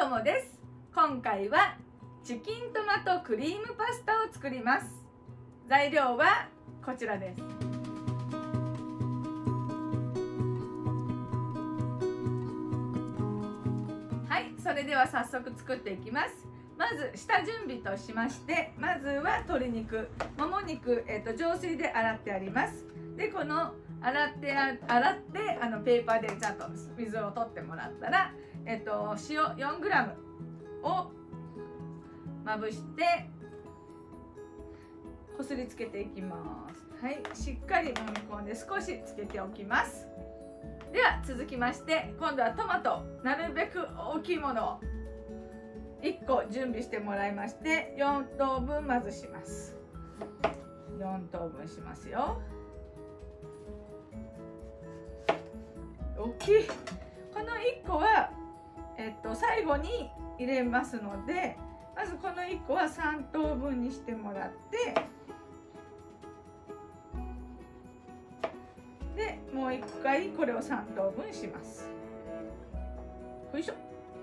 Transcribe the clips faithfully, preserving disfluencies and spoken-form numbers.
ともです。今回はチキントマトクリームパスタを作ります。材料はこちらです。はい、それでは早速作っていきます。まず下準備としまして、まずは鶏肉、もも肉、えー、と浄水で洗ってあります。でこの洗って洗ってあのペーパーでちゃんと水を取ってもらったら、えー、と塩 よんグラム をまぶしてこすりつけていきます。はい、しっかり揉み込んで少しつけておきます。では続きまして、今度はトマト、なるべく大きいものをいっこ準備してもらいまして、よんとうぶんまずします。よんとうぶんしますよ。大きい。このいっこは、えっと、最後に入れますので、まずこのいっこはさんとうぶんにしてもらって、でもういっかいこれをさんとうぶんします。よいしょ。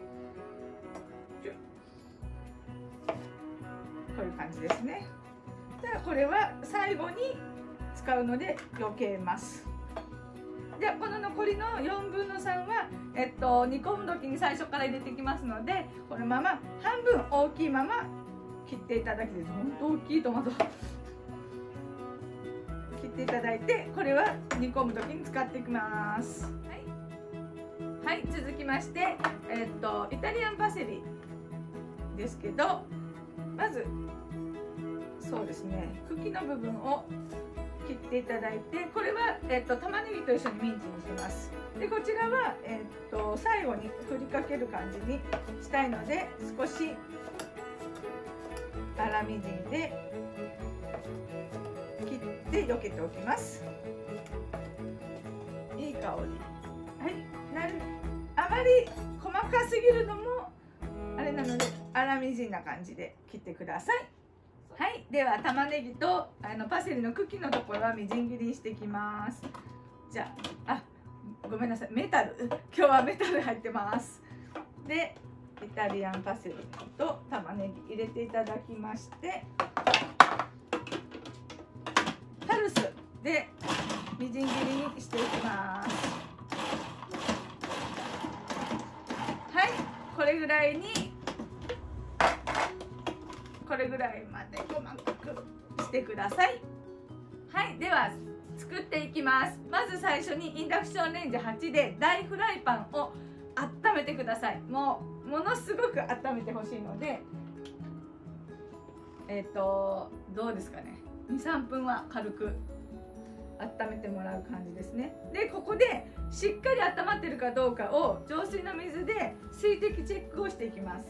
こういう感じですね。じゃあこれは最後に使うので避けます。ではこの残りのよんぶんのさんは、えっと、煮込む時に最初から入れていきますので、このまま半分大きいまま切っていただきです。本当大きいトマト切っていただいて、これは煮込む時に使っていきます。はい、はい、続きまして、えっと、イタリアンパセリですけど、まずそうですね、茎の部分を切っていただいて、これは、えっと、玉ねぎと一緒にミンチにします。でこちらは、えっと、最後に振りかける感じにしたいので、少し粗みじんで切って避けておきます。いい香り。はい、なるあまり細かすぎるのもあれなので、粗みじんな感じで切ってください。はい、では玉ねぎとあのパセリの茎のところはみじん切りにしていきます。じゃあ、あ、ごめんなさい、メタル、今日はメタル入ってます。でイタリアンパセリと玉ねぎ入れていただきまして、パルスでみじん切りにしていきます。はい、これぐらいにこれぐらいまで細かくしてください。はい、では作っていきます。まず最初にインダクションレンジはちで大フライパンを温めてください。もうものすごく温めてほしいので、えっとどうですかね、にさんぷんは軽く温めてもらう感じですね。でここでしっかり温まってるかどうかを浄水の水で水滴チェックをしていきます。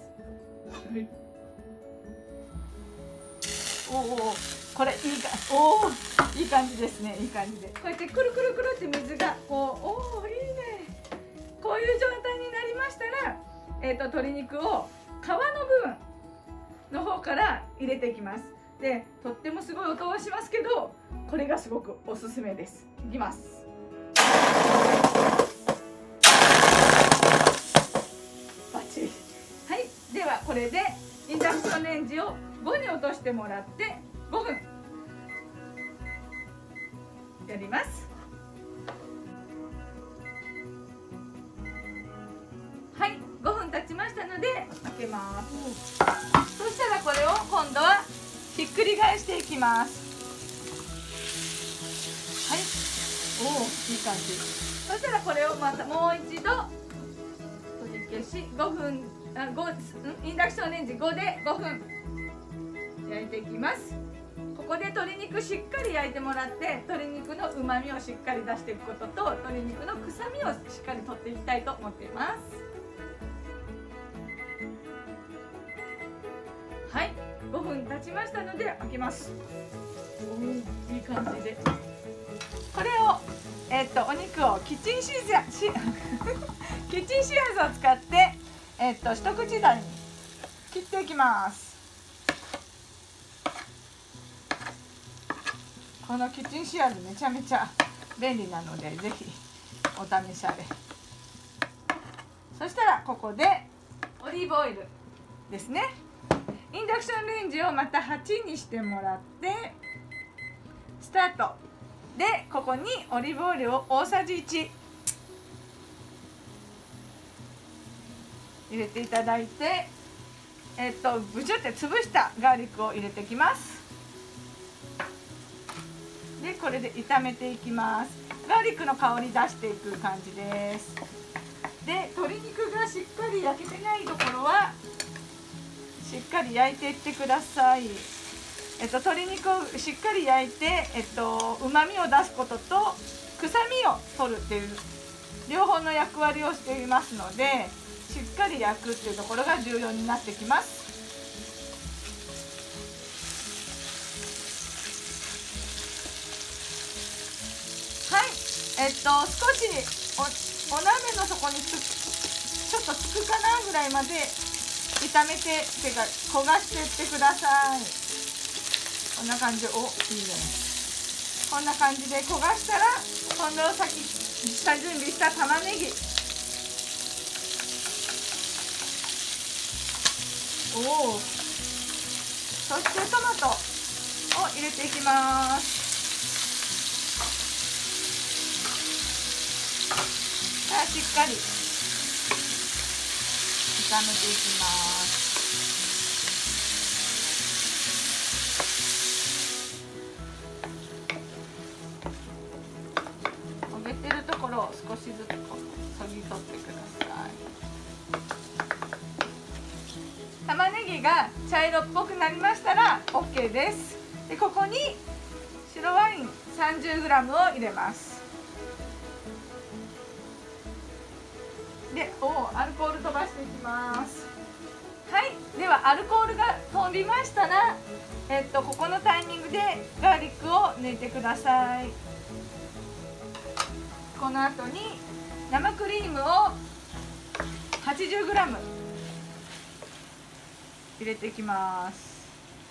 おお、これいいか、おお、いい感じですね。いい感じでこうやってくるくるくるって水がこう、おお、いいね。こういう状態になりましたら、えーと、鶏肉を皮の部分の方から入れていきます。でとってもすごい音はしますけど、これがすごくおすすめです。いきます。バッチリ。はい、ではこれでインダクションレンジをごに落としてもらってごふんやります。はい、ごふん経ちましたので開けます。そしたらこれを今度はひっくり返していきます。はい、おお、いい感じ。そしたらこれをまたもう一度取り消しごふん、あごインダクションレンジごでごふん焼いていきます。ここで鶏肉しっかり焼いてもらって、鶏肉のうまみをしっかり出していくことと、鶏肉の臭みをしっかり取っていきたいと思っています。はい、ごふん経ちましたので開けます。おー、いい感じで、これを、えー、っとお肉をキッチンシーザーしキッチンシーザーを使って、えー、っと一口大に切っていきます。このキッチンシェアーズめちゃめちゃ便利なので、ぜひお試しあれ。そしたらここでおオリーブオイルですね。インダクションレンジをまたはちにしてもらってスタートで、ここにオリーブオイルを大さじいち入れていただいて、えっとブチュって潰したガーリックを入れていきます。でこれで炒めていきます。ガーリックの香り出していく感じです。で鶏肉がしっかり焼けてないところはしっかり焼いていってください。えっと、鶏肉をしっかり焼いて、えっと、うまみを出すことと臭みを取るっていう両方の役割をしていますので、しっかり焼くっていうところが重要になってきます。はい、えっと少しお、お鍋の底につちょっとつくかなぐらいまで炒めててか焦がしていってください。こんな感じ。お、いいね。こんな感じで焦がしたら、今度さっき下準備した玉ねぎ、おお、そしてトマトを入れていきます。さあしっかり炒めていきます。焦げてるところを少しずつこうそぎ取ってください。玉ねぎが茶色っぽくなりましたら オーケー です。でここに白ワイン さんじゅうグラム を入れます。でおアルコール飛ばしていきます。はい、ではアルコールが飛びましたら、えっと、ここのタイミングでガーリックを抜いてください。この後に生クリームを はちじゅうグラム 入れていきます。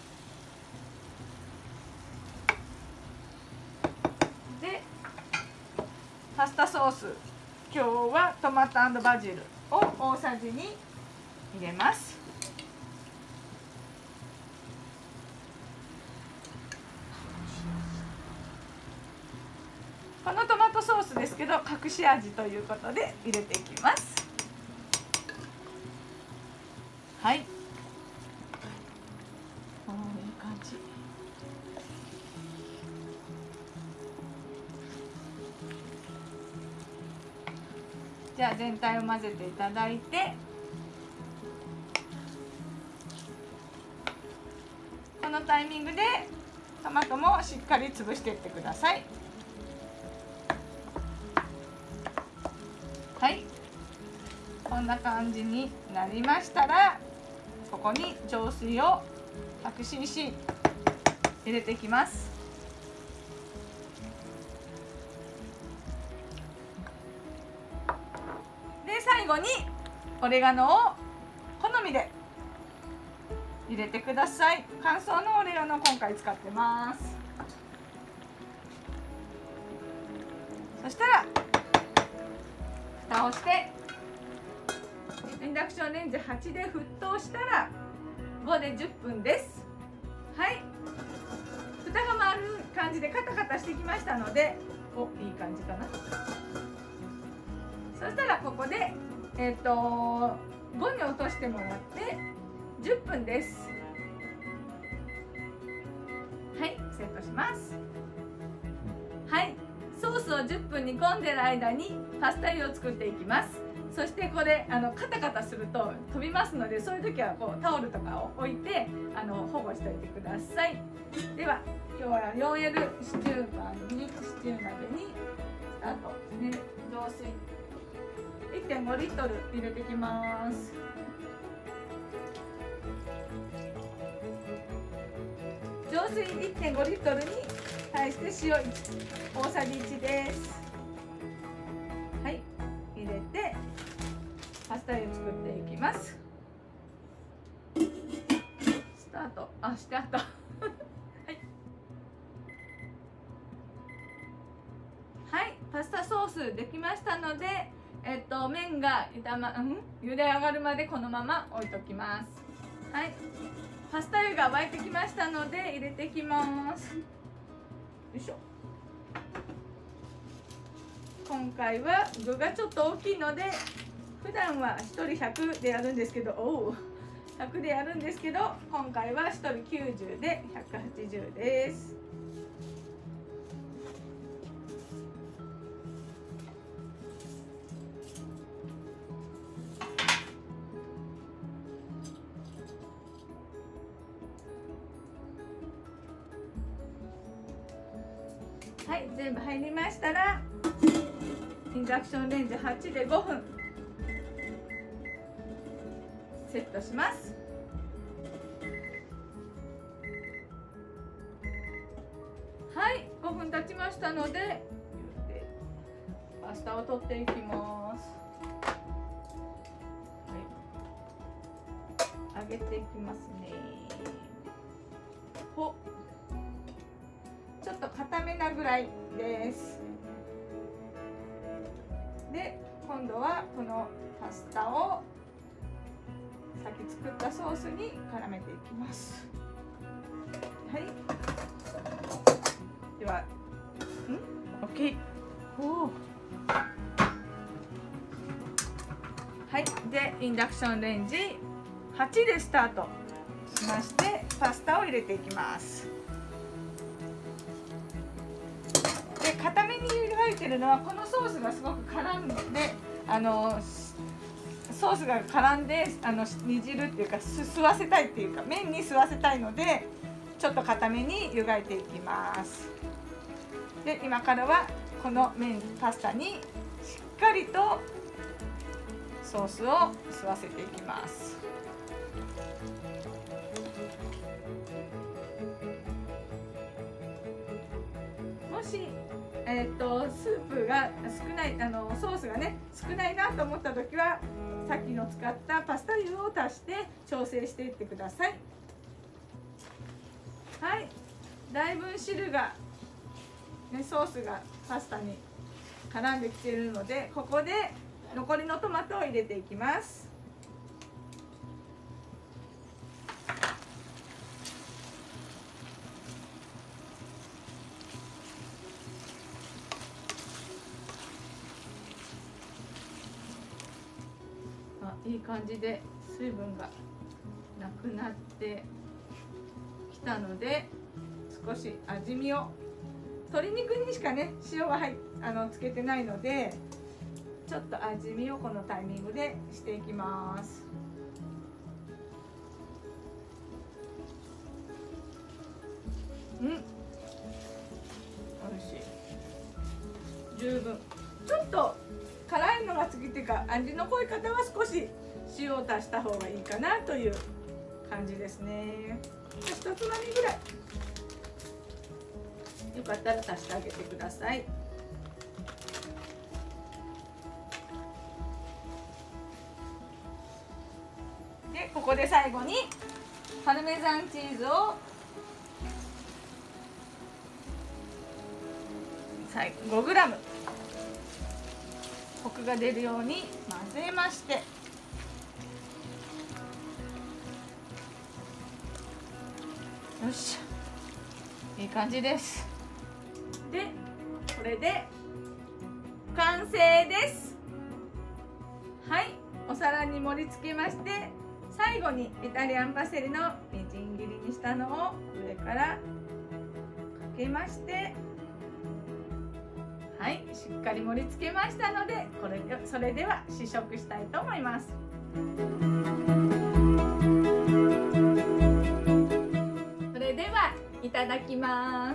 でパスタソース、今日はトマト&バジルを大さじに入れます。このトマトソースですけど隠し味ということで入れていきます。はい、おー、いい感じ。じゃあ全体を混ぜていただいて、このタイミングでトマトもしっかり潰していってください。はい、こんな感じになりましたら、ここに浄水を ひゃくシーシー 入れていきます。で最後にオレガノを好みで入れてください。乾燥のオレガノを今回使ってます。そしたら蓋をしてインダクションレンジはちで沸騰したらごでじゅっぷんです。はい、蓋が回る感じでカタカタしてきましたので、お、いい感じかな。そしたらここでえっとごに落としてもらってじゅっぷんです。はい、セットします。はい、ソースをじゅっぷん煮込んでる間にパスタ湯を作っていきます。そしてこれあのカタカタすると飛びますので、そういう時はこうタオルとかを置いてあの保護しておいてください。では今日は よんエル シチューパンにシチュー鍋にスタートですね。浄水 いってんごリットル入れていきます。浄水 いってんごリットルに対して塩大さじいちです。はい、入れてパスタ湯作っていきます。スタート。あ、してあったはい、はい、パスタソースできましたので、 えっと麺が炒ま、うん、茹で上がるまでこのまま置いときます。はい、パスタ湯が沸いてきましたので入れてきます。よいしょ。今回は具がちょっと大きいので、普段はひとりひゃくでやるんですけど、おうひゃくでやるんですけど、今回はひとりきゅうじゅうでひゃくはちじゅうです。はい、全部入りましたらインダクションレンジはちでごふんセットします。はい、ごふん経ちましたのでパスタを取っていきます。はい、揚げていきますね。ほちょっと固めなぐらいです。で、今度はこのパスタをさっき作ったソースに絡めていきます。はい。では、ん ？OK。おお。はい。で、インダクションレンジはちでスタートしまして、パスタを入れていきます。で、固めに湯がいてるのはこのソースがすごく絡んで、あのソースが絡んであの煮汁っていうか吸わせたいっていうか麺に吸わせたいので、ちょっと固めに湯がいていきます。で、今からはこの麺パスタにしっかりとソースを吸わせていきます。もしえー、とスープが少ないあのソースがね少ないなと思った時はさっきの使ったパスタ湯を足して調整していってください。はい、だいぶ汁が、ね、ソースがパスタに絡んできているので、ここで残りのトマトを入れていきます。いい感じで水分がなくなってきたので、少し味見を、鶏肉にしかね塩が入っあのつけてないので、ちょっと味見をこのタイミングでしていきます。うん、おいしい。十分。ちょっと辛いのが好きっていうか、味の濃い方は少し塩を足した方がいいかなという感じですね。ひとつまみぐらいよかったら足してあげてください。で、ここで最後にパルメザンチーズを最後 ごグラム コクが出るように混ぜまして、よし、いい感じです。で、これで完成です。はい、お皿に盛り付けまして、最後にイタリアンパセリのみじん切りにしたのを上からかけまして、はい、しっかり盛り付けましたので、これでそれでは試食したいと思います。それではいただきます。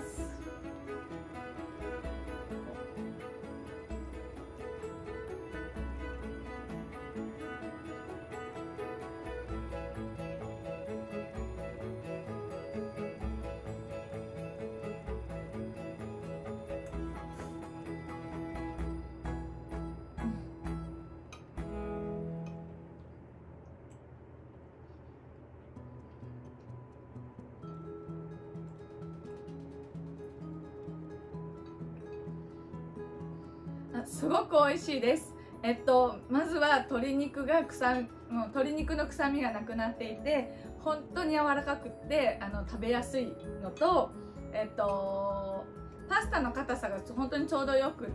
すごく美味しいです。 えっとまずは鶏肉が臭み、もう鶏肉の臭みがなくなっていて本当に柔らかくってあの食べやすいのと、えっとパスタの硬さが本当にちょうどよくって、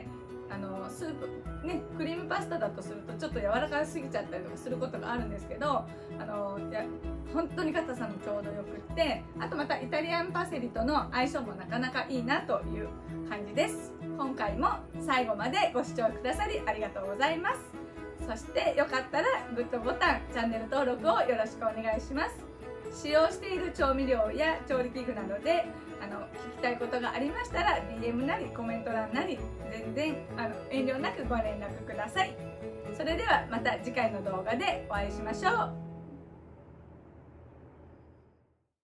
あのスープね、クリームパスタだとするとちょっと柔らかすぎちゃったりとかすることがあるんですけど、あのいや本当に硬さもちょうどよくって、あとまたイタリアンパセリとの相性もなかなかいいなという感じです。今回も最後までご視聴くださりありがとうございます。そしてよかったらグッドボタン、チャンネル登録をよろしくお願いします。使用している調味料や調理器具などであの聞きたいことがありましたら ディーエム なりコメント欄なり全然あの遠慮なくご連絡ください。それではまた次回の動画でお会いしましょう。